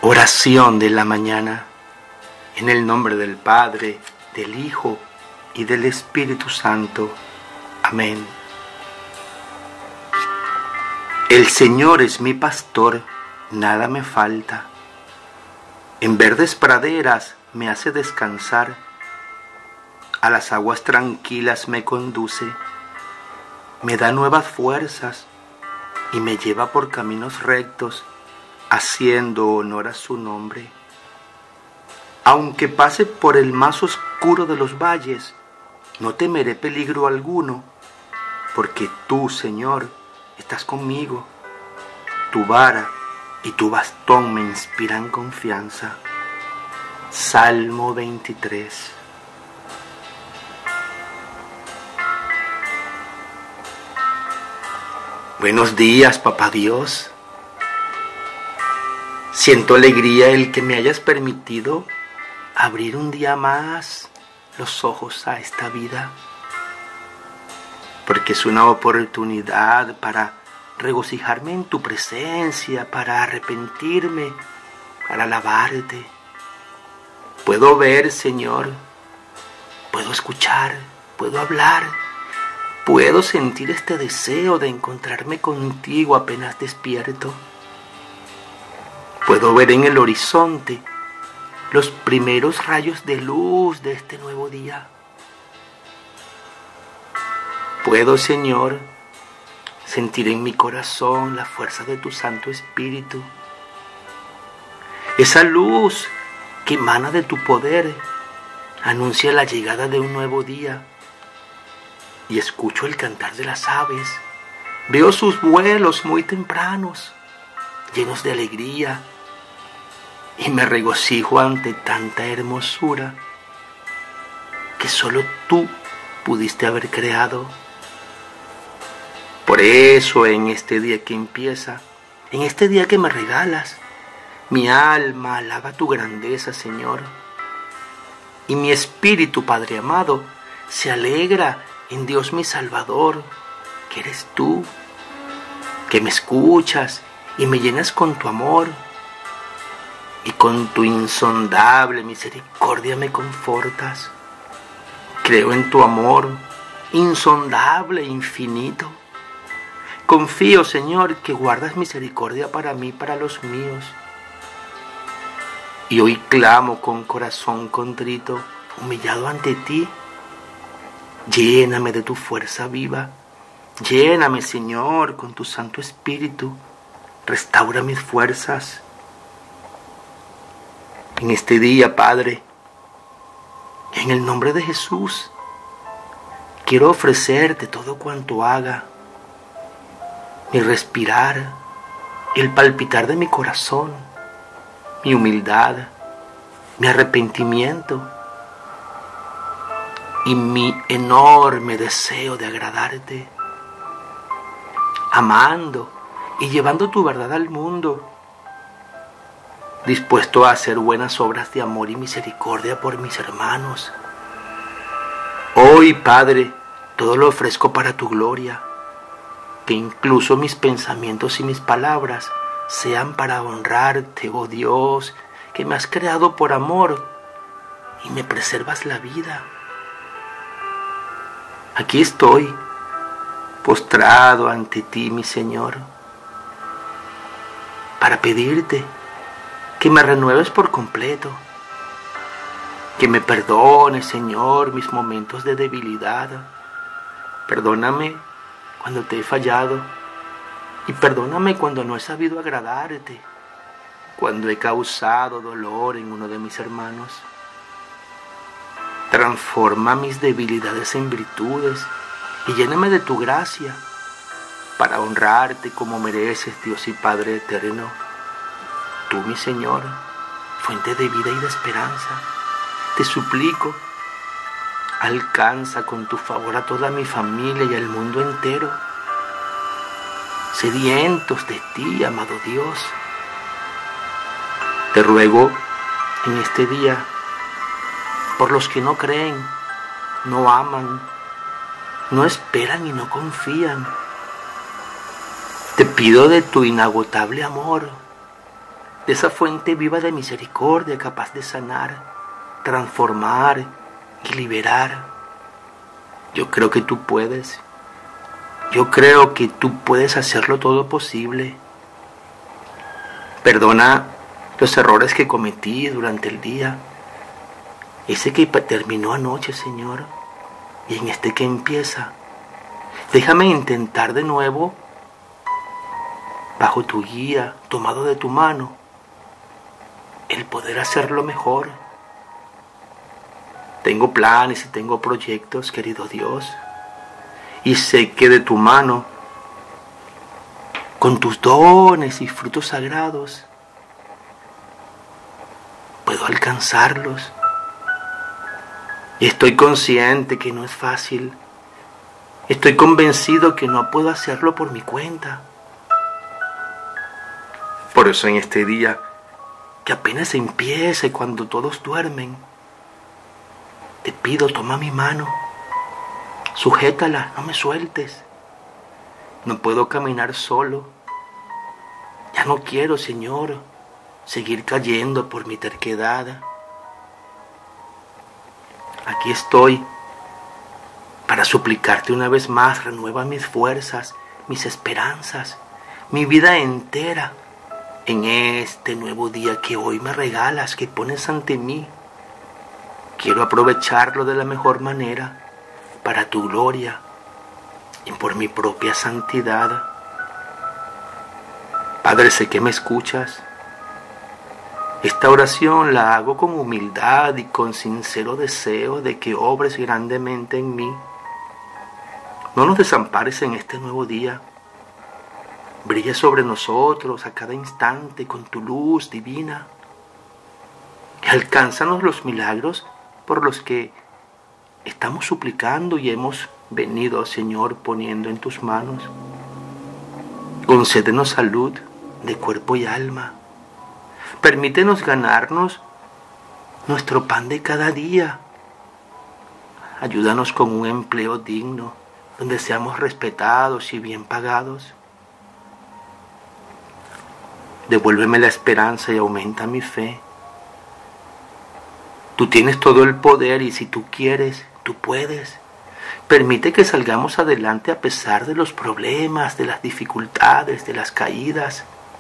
Oración de la mañana. En el nombre del Padre, del Hijo y del Espíritu Santo. Amén. El Señor es mi pastor, nada me falta. En verdes praderas me hace descansar. A las aguas tranquilas me conduce. Me da nuevas fuerzas y me lleva por caminos rectos, haciendo honor a su nombre. Aunque pase por el más oscuro de los valles, no temeré peligro alguno, porque tú, Señor, estás conmigo. Tu vara y tu bastón me inspiran confianza. Salmo 23. Buenos días, Papá Dios. Siento alegría el que me hayas permitido abrir un día más los ojos a esta vida, porque es una oportunidad para regocijarme en tu presencia, para arrepentirme, para alabarte. Puedo ver, Señor, puedo escuchar, puedo hablar, puedo sentir este deseo de encontrarme contigo apenas despierto. Puedo ver en el horizonte los primeros rayos de luz de este nuevo día. Puedo, Señor, sentir en mi corazón la fuerza de tu Santo Espíritu. Esa luz que emana de tu poder anuncia la llegada de un nuevo día. Y escucho el cantar de las aves. Veo sus vuelos muy tempranos, llenos de alegría. Y me regocijo ante tanta hermosura que solo tú pudiste haber creado. Por eso en este día que empieza, en este día que me regalas, mi alma alaba tu grandeza, Señor. Y mi espíritu, Padre amado, se alegra en Dios mi Salvador, que eres tú, que me escuchas y me llenas con tu amor. Y con tu insondable misericordia me confortas. Creo en tu amor, insondable e infinito. Confío, Señor, que guardas misericordia para mí, para los míos. Y hoy clamo con corazón contrito, humillado ante ti. Lléname de tu fuerza viva. Lléname, Señor, con tu Santo Espíritu. Restaura mis fuerzas. En este día, Padre, en el nombre de Jesús, quiero ofrecerte todo cuanto haga, mi respirar, el palpitar de mi corazón, mi humildad, mi arrepentimiento y mi enorme deseo de agradarte, amando y llevando tu verdad al mundo, dispuesto a hacer buenas obras de amor y misericordia por mis hermanos. Hoy, Padre, todo lo ofrezco para tu gloria, que incluso mis pensamientos y mis palabras sean para honrarte, oh Dios, que me has creado por amor y me preservas la vida. Aquí estoy, postrado ante ti, mi Señor, para pedirte que me renueves por completo, que me perdones, Señor, mis momentos de debilidad. Perdóname cuando te he fallado y perdóname cuando no he sabido agradarte, cuando he causado dolor en uno de mis hermanos. Transforma mis debilidades en virtudes y lléname de tu gracia para honrarte como mereces, Dios y Padre eterno. Tú, mi Señor, fuente de vida y de esperanza, te suplico, alcanza con tu favor a toda mi familia y al mundo entero, sedientos de ti, amado Dios. Te ruego en este día por los que no creen, no aman, no esperan y no confían. Te pido de tu inagotable amor de esa fuente viva de misericordia capaz de sanar, transformar y liberar. Yo creo que tú puedes. Yo creo que tú puedes hacerlo todo posible. Perdona los errores que cometí durante el día. Ese que terminó anoche, Señor, y en este que empieza. Déjame intentar de nuevo, bajo tu guía, tomado de tu mano, el poder hacerlo mejor. Tengo planes y tengo proyectos, querido Dios, y sé que de tu mano, con tus dones y frutos sagrados, puedo alcanzarlos. Y estoy consciente que no es fácil. Estoy convencido que no puedo hacerlo por mi cuenta. Por eso en este día, que apenas empiece cuando todos duermen, te pido, toma mi mano, sujétala, no me sueltes. No puedo caminar solo. Ya no quiero, Señor, seguir cayendo por mi terquedad. Aquí estoy para suplicarte una vez más, renueva mis fuerzas, mis esperanzas, mi vida entera en este nuevo día que hoy me regalas, que pones ante mí. Quiero aprovecharlo de la mejor manera para tu gloria y por mi propia santidad. Padre, sé que me escuchas. Esta oración la hago con humildad y con sincero deseo de que obres grandemente en mí. No nos desampares en este nuevo día. Brilla sobre nosotros a cada instante con tu luz divina. Y alcánzanos los milagros por los que estamos suplicando y hemos venido, Señor, poniendo en tus manos. Concédenos salud de cuerpo y alma. Permítenos ganarnos nuestro pan de cada día. Ayúdanos con un empleo digno, donde seamos respetados y bien pagados. Devuélveme la esperanza y aumenta mi fe. Tú tienes todo el poder y si tú quieres, tú puedes. Permite que salgamos adelante a pesar de los problemas, de las dificultades, de las caídas.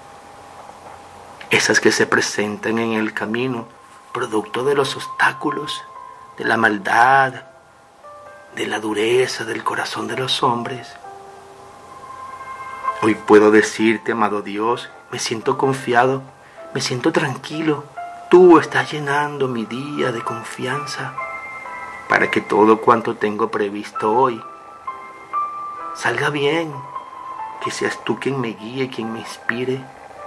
Esas que se presentan en el camino, producto de los obstáculos, de la maldad, de la dureza del corazón de los hombres. Hoy puedo decirte, amado Dios, me siento confiado, me siento tranquilo. Tú estás llenando mi día de confianza para que todo cuanto tengo previsto hoy salga bien, que seas tú quien me guíe, quien me inspire.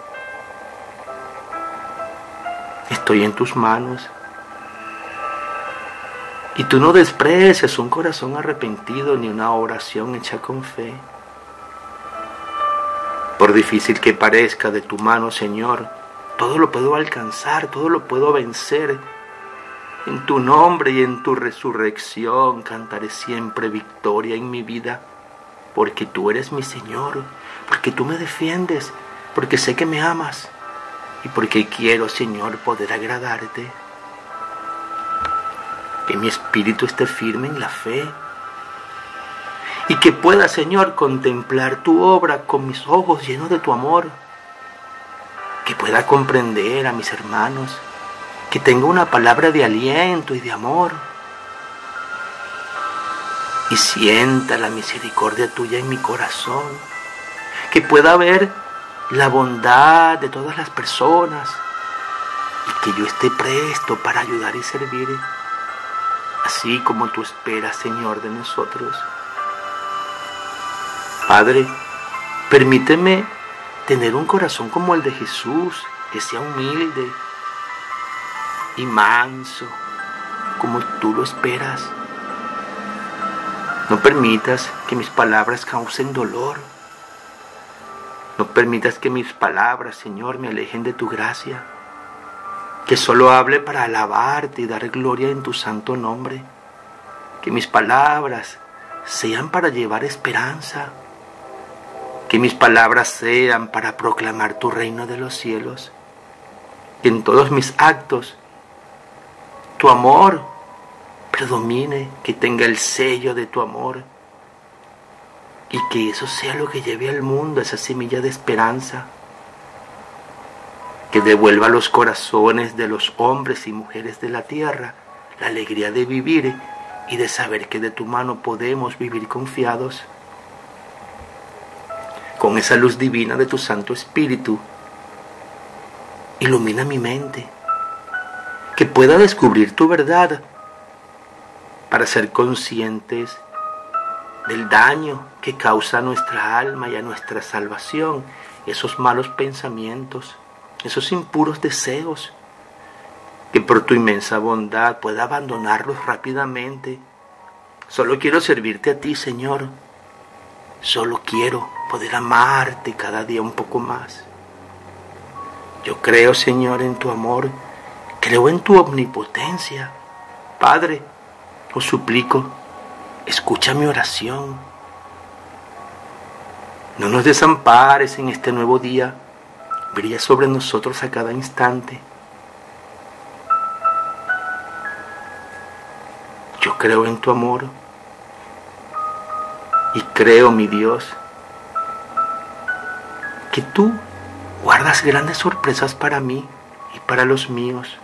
Estoy en tus manos. Y tú no desprecias un corazón arrepentido ni una oración hecha con fe. Por difícil que parezca de tu mano, Señor, todo lo puedo alcanzar, todo lo puedo vencer. En tu nombre y en tu resurrección cantaré siempre victoria en mi vida, porque tú eres mi Señor, porque tú me defiendes, porque sé que me amas y porque quiero, Señor, poder agradarte. Que mi espíritu esté firme en la fe y que pueda, Señor, contemplar tu obra con mis ojos llenos de tu amor. Que pueda comprender a mis hermanos, que tenga una palabra de aliento y de amor y sienta la misericordia tuya en mi corazón, que pueda ver la bondad de todas las personas y que yo esté presto para ayudar y servir, así como tú esperas, Señor, de nosotros. Padre, permíteme tener un corazón como el de Jesús, que sea humilde y manso, como tú lo esperas. No permitas que mis palabras causen dolor. No permitas que mis palabras, Señor, me alejen de tu gracia. Que solo hable para alabarte y dar gloria en tu santo nombre. Que mis palabras sean para llevar esperanza. Que mis palabras sean para proclamar tu reino de los cielos. que en todos mis actos tu amor predomine, que tenga el sello de tu amor, y que eso sea lo que lleve al mundo, esa semilla de esperanza, que devuelva a los corazones de los hombres y mujeres de la tierra la alegría de vivir y de saber que de tu mano podemos vivir confiados. Con esa luz divina de tu Santo Espíritu, ilumina mi mente, que pueda descubrir tu verdad para ser conscientes del daño que causa a nuestra alma y a nuestra salvación esos malos pensamientos, esos impuros deseos, que por tu inmensa bondad pueda abandonarlos rápidamente. Solo quiero servirte a ti, Señor. Solo quiero poder amarte cada día un poco más. Yo creo, Señor, en tu amor, creo en tu omnipotencia. Padre, os suplico, escucha mi oración. No nos desampares en este nuevo día. Brilla sobre nosotros a cada instante. Yo creo en tu amor y creo, mi Dios, que tú guardas grandes sorpresas para mí y para los míos.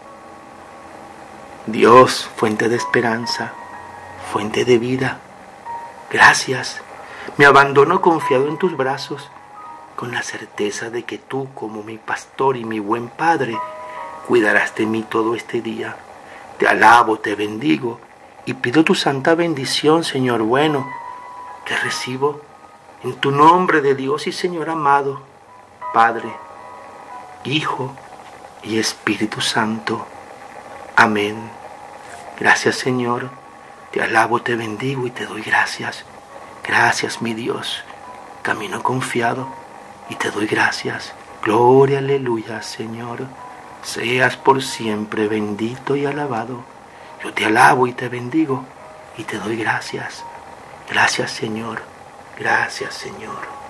Dios, fuente de esperanza, fuente de vida, gracias. Me abandono confiado en tus brazos, con la certeza de que tú, como mi pastor y mi buen Padre, cuidarás de mí todo este día. Te alabo, te bendigo y pido tu santa bendición, Señor bueno, que recibo en tu nombre de Dios y Señor amado, Padre, Hijo y Espíritu Santo. Amén. Gracias, Señor. Te alabo, te bendigo y te doy gracias. Gracias, mi Dios. Camino confiado y te doy gracias. Gloria, aleluya, Señor. Seas por siempre bendito y alabado. Yo te alabo y te bendigo y te doy gracias. Gracias, Señor. Gracias, Señor.